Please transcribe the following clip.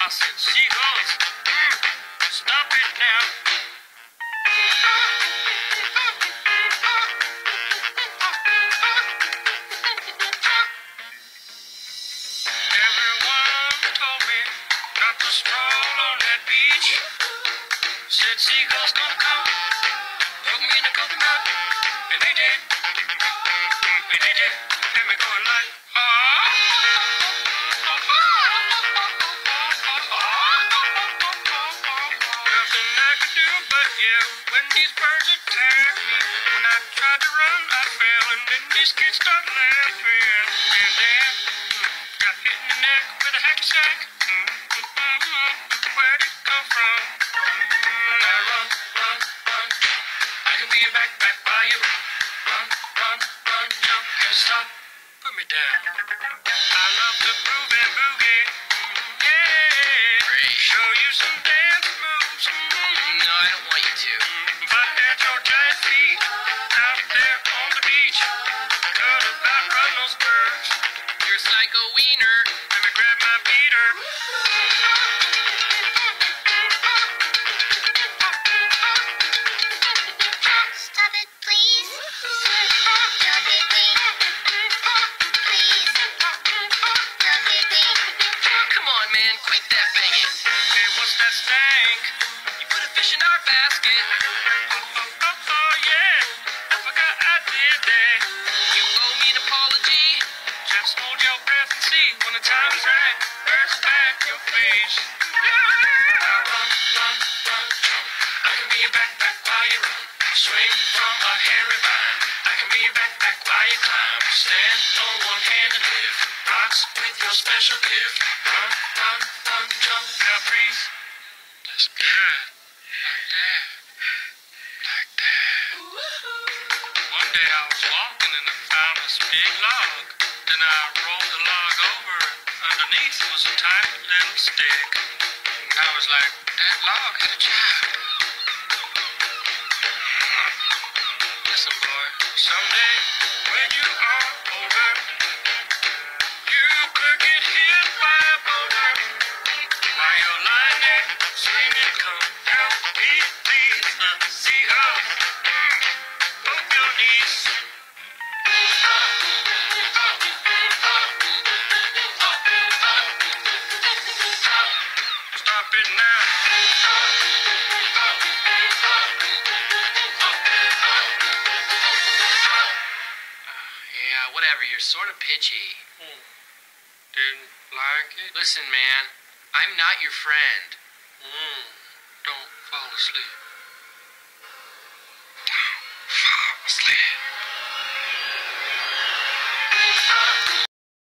I said, seagulls, stop it now. Everyone told me not to stroll on that beach. Said seagulls gonna come, put me in a coconut, and they did. And they did. Had me going like, nothing I could do but yell when these birds attacked me. When I tried to run, I fell, and then these kids started laughing. And then got hit in the neck with a hacky sack. Where'd it come from? I run, run, run. I can be a backpack by you. Run, run, run, jump, can't stop. Put me down. I love to groove and boogie. Yeah. Great. Show you some dance moves. No, I don't want you to. But at your giant feet, out there on the beach, could about run those birds. You're a psycho wiener. Let me grab my beater. Stop it, please. Stop it, please. Please. Stop it, please. Come on, man, quit that banging. Hey, what's that stank? You put a fish in our basket. Oh, yeah. I forgot I did that. You owe me an apology. Just hold your breath and see when the time's right. Birds back your face. Now run, run, run, jump. I can be a backpack while you run. Swing from a hairy vine. I can be a backpack while you climb. Stand on one hand and lift. Rocks with your special gift. Run, run, run, jump. Now breathe. That's good. Like that. Like that. One day I was walking and I found this big log. Then I rolled the log over. Underneath was a tiny little stick. And I was like, that log had a child. Listen, boy, someday when you are older, you could get hit by a boulder. While you're lying there screaming, come help me, please. The seagulls poke your knees. Stop it now. Yeah, whatever, you're sort of pitchy. Didn't like it? Listen, man, I'm not your friend. Don't fall asleep. Don't fall asleep.